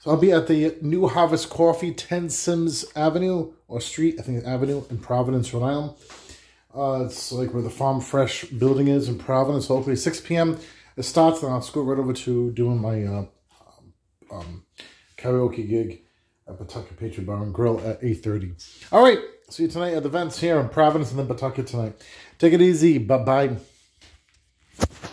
So I'll be at the New Harvest Coffee, 10 Sims Avenue, or Street, I think it's Avenue, in Providence, Rhode Island. It's like where the Farm Fresh building is in Providence. Hopefully 6 p.m. it starts, and I'll go right over to doing my karaoke gig at Pawtucket Patriot Bar and Grill at 8:30. All right, see you tonight at the events here in Providence and then Pawtucket tonight. Take it easy. Bye-bye.